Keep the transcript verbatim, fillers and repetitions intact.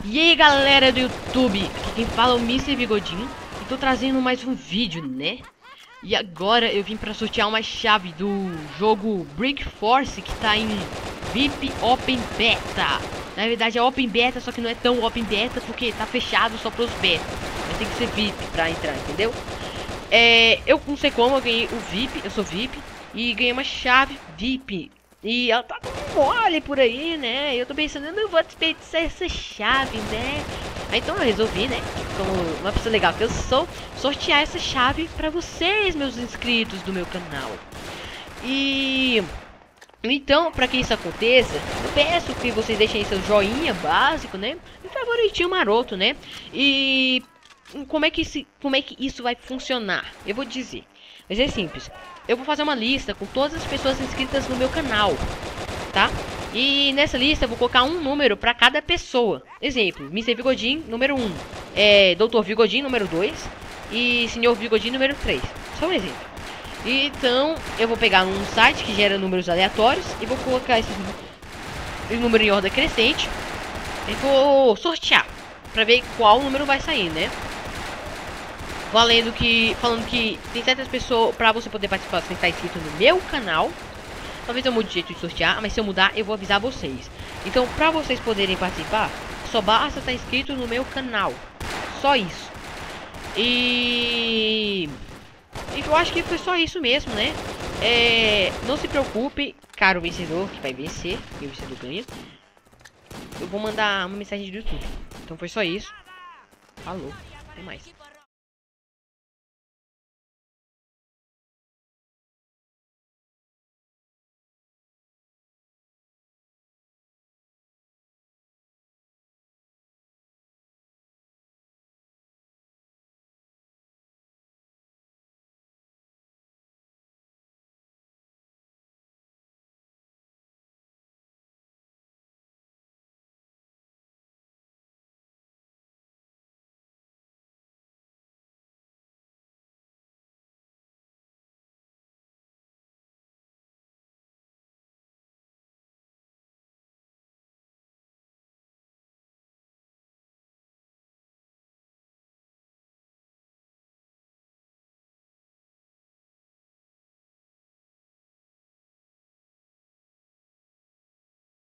E aí galera do YouTube, aqui quem fala é o mister Bigodinho e tô trazendo mais um vídeo, né? E agora eu vim pra sortear uma chave do jogo Brick Force que tá em V I P Open Beta. Na verdade é Open Beta, só que não é tão Open Beta porque tá fechado só pros beta. Mas tem que ser V I P pra entrar, entendeu? É, eu não sei como eu ganhei o V I P, eu sou V I P e ganhei uma chave V I P. E ela tá com mole por aí, né? Eu tô pensando, eu não vou desperdiçar essa chave, né? Aí, então eu resolvi, né? Como uma pessoa legal que eu sou, sortear essa chave pra vocês, meus inscritos do meu canal. E... então, pra que isso aconteça, eu peço que vocês deixem aí seu joinha básico, né? E favoritinho maroto, né? E... como é que esse, como é que isso vai funcionar? Eu vou dizer. Mas é simples. Eu vou fazer uma lista com todas as pessoas inscritas no meu canal, tá? E nessa lista eu vou colocar um número para cada pessoa. Exemplo, mister Bigodinho, número um. É, doutor Bigodinho, número dois. E senhor Bigodinho, número três. Só um exemplo. Então, eu vou pegar um site que gera números aleatórios e vou colocar esses números em ordem crescente. E vou sortear para ver qual número vai sair, né? Valendo que, falando que tem certas pessoas, pra você poder participar, você tem que estar inscrito no meu canal. Talvez eu mude de jeito de sortear, mas se eu mudar, eu vou avisar vocês. Então, pra vocês poderem participar, só basta estar inscrito no meu canal. Só isso. E... e eu acho que foi só isso mesmo, né? É... não se preocupe, caro vencedor, que vai vencer, que o vencedor ganha. Eu vou mandar uma mensagem do YouTube. Então foi só isso. Falou, até mais.